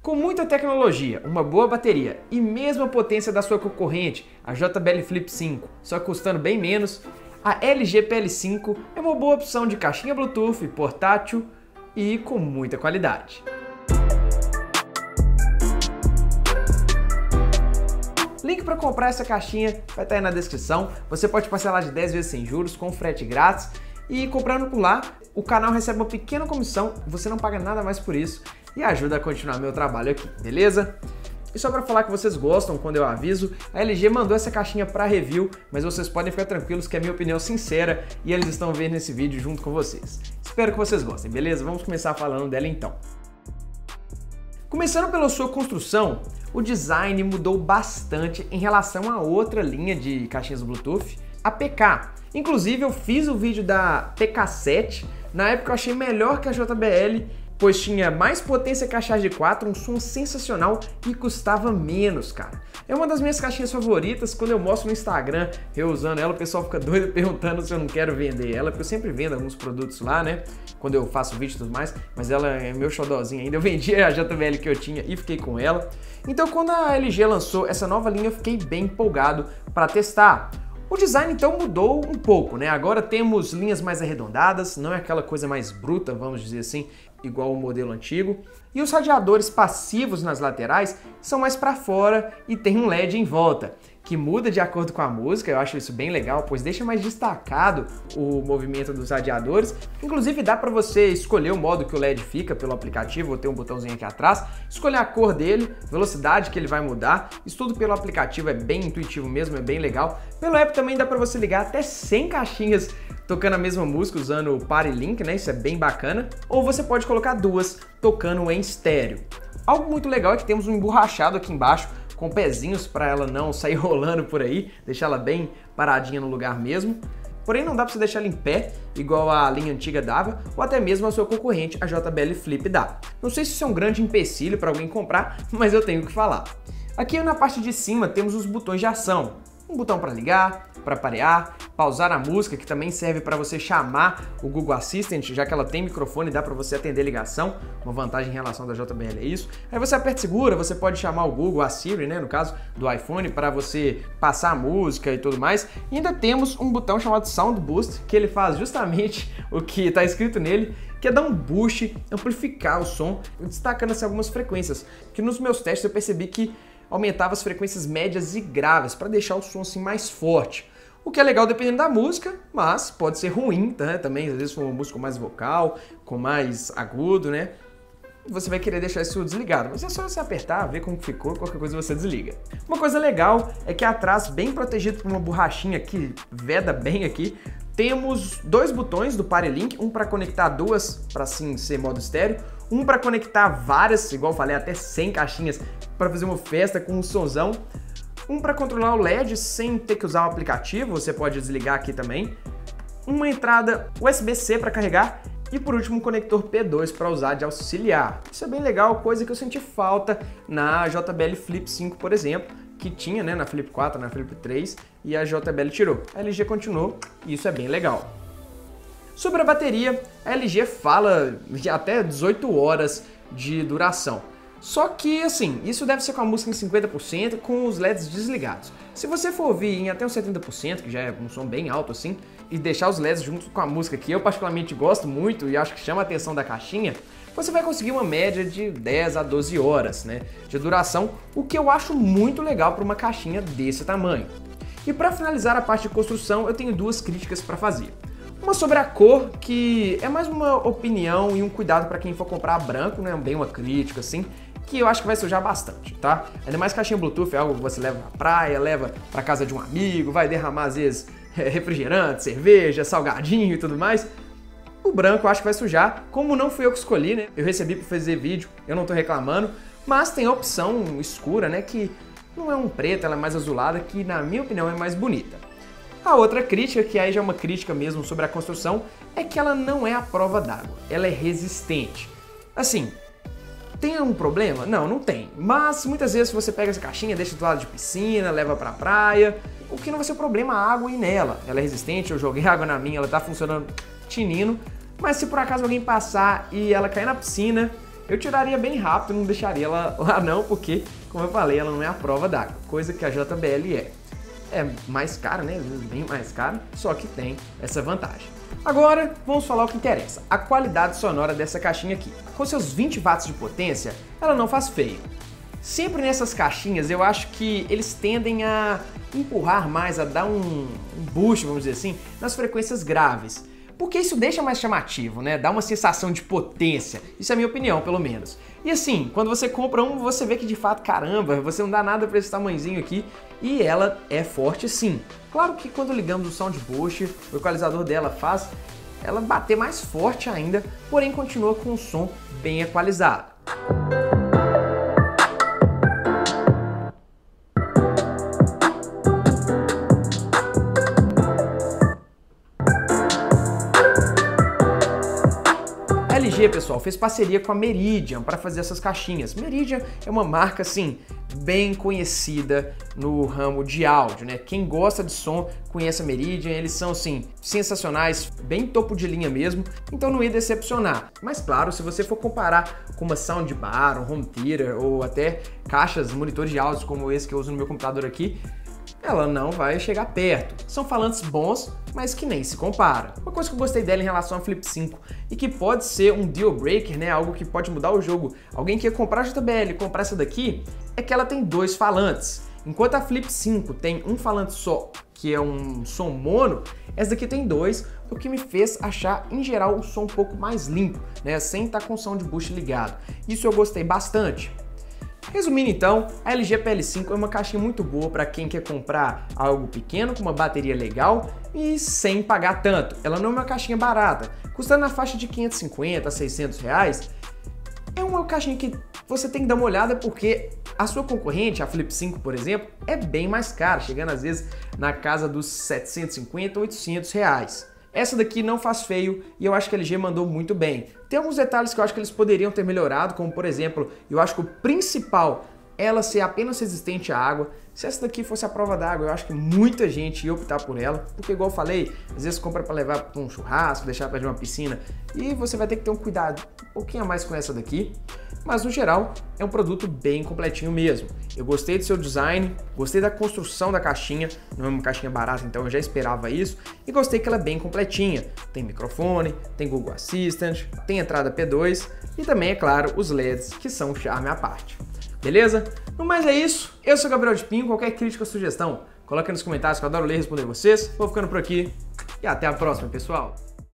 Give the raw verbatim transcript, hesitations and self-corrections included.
Com muita tecnologia, uma boa bateria e mesmo a potência da sua concorrente, a J B L Flip cinco, só custando bem menos, a L G P L cinco é uma boa opção de caixinha Bluetooth, portátil e com muita qualidade. Link para comprar essa caixinha vai estar aí na descrição. Você pode parcelar de dez vezes sem juros, com frete grátis. E comprando por lá, o canal recebe uma pequena comissão, você não paga nada mais por isso e ajuda a continuar meu trabalho aqui, beleza? E só para falar que vocês gostam quando eu aviso, a L G mandou essa caixinha para review, mas vocês podem ficar tranquilos que é a minha opinião sincera e eles estão vendo esse vídeo junto com vocês. Espero que vocês gostem, beleza? Vamos começar falando dela então. Começando pela sua construção, o design mudou bastante em relação a outra linha de caixinhas Bluetooth, a P K. Inclusive eu fiz o vídeo da P K sete, na época eu achei melhor que a J B L, pois tinha mais potência que a Charge quatro, um som sensacional e custava menos, cara. É uma das minhas caixinhas favoritas, quando eu mostro no Instagram eu usando ela, o pessoal fica doido perguntando se eu não quero vender ela, porque eu sempre vendo alguns produtos lá, né, quando eu faço vídeo e tudo mais, mas ela é meu xodózinho ainda, eu vendi a J B L que eu tinha e fiquei com ela. Então quando a L G lançou essa nova linha eu fiquei bem empolgado para testar. O design então mudou um pouco, né? Agora temos linhas mais arredondadas, não é aquela coisa mais bruta, vamos dizer assim, igual o modelo antigo. E os radiadores passivos nas laterais são mais para fora e tem um L E D em volta, que muda de acordo com a música. Eu acho isso bem legal, pois deixa mais destacado o movimento dos radiadores. Inclusive dá para você escolher o modo que o L E D fica pelo aplicativo, vou ter um botãozinho aqui atrás, escolher a cor dele, velocidade que ele vai mudar. Isso tudo pelo aplicativo é bem intuitivo mesmo, é bem legal. Pelo app também dá para você ligar até cem caixinhas tocando a mesma música usando o Party Link, né? Isso é bem bacana. Ou você pode colocar duas tocando em estéreo. Algo muito legal é que temos um emborrachado aqui embaixo com pezinhos para ela não sair rolando por aí, deixar ela bem paradinha no lugar mesmo. Porém não dá para você deixar ela em pé, igual a linha antiga dava, ou até mesmo a sua concorrente, a J B L Flip dá. Não sei se isso é um grande empecilho para alguém comprar, mas eu tenho que falar. Aqui na parte de cima temos os botões de ação. Um botão para ligar, para parear, pausar a música, que também serve para você chamar o Google Assistant, já que ela tem microfone, dá para você atender ligação, uma vantagem em relação da J B L é isso. Aí você aperta segura, você pode chamar o Google, a Siri, né, no caso do iPhone, para você passar a música e tudo mais. E ainda temos um botão chamado Sound Boost, que ele faz justamente o que está escrito nele, que é dar um boost, amplificar o som, destacando assim, algumas frequências, que nos meus testes eu percebi que aumentava as frequências médias e graves para deixar o som assim mais forte. O que é legal dependendo da música, mas pode ser ruim, tá? Também, às vezes, for uma música mais vocal, com mais agudo, né? Você vai querer deixar isso desligado, mas é só você apertar, ver como ficou, qualquer coisa você desliga. Uma coisa legal é que atrás, bem protegido por uma borrachinha que veda bem aqui, temos dois botões do Party Link, um para conectar duas, para assim ser modo estéreo, um para conectar várias, igual eu falei, até cem caixinhas, para fazer uma festa com um sonzão, um para controlar o L E D sem ter que usar o aplicativo, você pode desligar aqui também, uma entrada U S B C para carregar e por último um conector P dois para usar de auxiliar. Isso é bem legal, coisa que eu senti falta na J B L Flip cinco, por exemplo, que tinha, né, na Flip quatro, na Flip três e a J B L tirou. A L G continuou e isso é bem legal. Sobre a bateria, a L G fala de até dezoito horas de duração. Só que, assim, isso deve ser com a música em cinquenta por cento com os L E Ds desligados. Se você for ouvir em até uns setenta por cento, que já é um som bem alto assim, e deixar os L E Ds junto com a música que eu particularmente gosto muito e acho que chama a atenção da caixinha, você vai conseguir uma média de dez a doze horas, né, de duração, o que eu acho muito legal para uma caixinha desse tamanho. E para finalizar a parte de construção, eu tenho duas críticas para fazer. Uma sobre a cor, que é mais uma opinião e um cuidado para quem for comprar branco, né, bem uma crítica assim, que eu acho que vai sujar bastante, tá? Ainda mais caixinha Bluetooth é algo que você leva pra praia, leva pra casa de um amigo, vai derramar às vezes refrigerante, cerveja, salgadinho e tudo mais. O branco eu acho que vai sujar, como não fui eu que escolhi, né? Eu recebi pra fazer vídeo, eu não tô reclamando, mas tem a opção escura, né, que não é um preto, ela é mais azulada, que na minha opinião é mais bonita. A outra crítica, que aí já é uma crítica mesmo sobre a construção, é que ela não é à prova d'água, ela é resistente. Assim, tem um problema? Não, não tem. Mas muitas vezes você pega essa caixinha, deixa do lado de piscina, leva pra praia, o que não vai ser problema a água ir nela. Ela é resistente, eu joguei água na minha, ela tá funcionando tinindo, mas se por acaso alguém passar e ela cair na piscina, eu tiraria bem rápido, não deixaria ela lá não, porque, como eu falei, ela não é a prova d'água, coisa que a J B L é. É mais cara, né? Bem mais cara, só que tem essa vantagem. Agora, vamos falar o que interessa, a qualidade sonora dessa caixinha aqui. Com seus vinte watts de potência, ela não faz feio. Sempre nessas caixinhas, eu acho que eles tendem a empurrar mais, a dar um, um boost, vamos dizer assim, nas frequências graves. Porque isso deixa mais chamativo, né? Dá uma sensação de potência. Isso é a minha opinião, pelo menos. E assim, quando você compra um, você vê que de fato, caramba, você não dá nada pra esse tamanhozinho aqui. E ela é forte sim. Claro que quando ligamos o Sound Boost, o equalizador dela faz ela bater mais forte ainda, porém continua com um som bem equalizado. A L G, pessoal, fez parceria com a Meridian para fazer essas caixinhas. Meridian é uma marca, assim, bem conhecida no ramo de áudio, né? Quem gosta de som conhece a Meridian, eles são, assim, sensacionais, bem topo de linha mesmo, então não ia decepcionar. Mas, claro, se você for comparar com uma soundbar, um home theater ou até caixas, monitores de áudio como esse que eu uso no meu computador aqui, ela não vai chegar perto. São falantes bons, mas que nem se compara. Uma coisa que eu gostei dela em relação à Flip cinco e que pode ser um deal breaker, né, algo que pode mudar o jogo, alguém que ia comprar a J B L e comprar essa daqui, é que ela tem dois falantes. Enquanto a Flip cinco tem um falante só, que é um som mono, essa daqui tem dois, o que me fez achar, em geral, o som um pouco mais limpo, né, sem estar com o Sound Boost ligado. Isso eu gostei bastante. Resumindo então, a L G P L cinco é uma caixinha muito boa para quem quer comprar algo pequeno com uma bateria legal e sem pagar tanto. Ela não é uma caixinha barata, custando na faixa de quinhentos e cinquenta a seiscentos reais. É uma caixinha que você tem que dar uma olhada porque a sua concorrente, a Flip cinco, por exemplo, é bem mais cara, chegando às vezes na casa dos setecentos e cinquenta, oitocentos reais. Essa daqui não faz feio e eu acho que a L G mandou muito bem. Tem alguns detalhes que eu acho que eles poderiam ter melhorado, como por exemplo, eu acho que o principal é ela ser apenas resistente à água. Se essa daqui fosse a prova d'água, eu acho que muita gente ia optar por ela, porque igual eu falei, às vezes compra para levar para um churrasco, deixar perto de uma piscina, e você vai ter que ter um cuidado um pouquinho a mais com essa daqui. Mas no geral, é um produto bem completinho mesmo. Eu gostei do seu design, gostei da construção da caixinha, não é uma caixinha barata, então eu já esperava isso, e gostei que ela é bem completinha. Tem microfone, tem Google Assistant, tem entrada P dois e também, é claro, os L E Ds, que são um charme à parte. Beleza? No mais é isso, eu sou o Gabriel de Pinho, qualquer crítica ou sugestão, coloca nos comentários que eu adoro ler e responder vocês. Vou ficando por aqui e até a próxima, pessoal!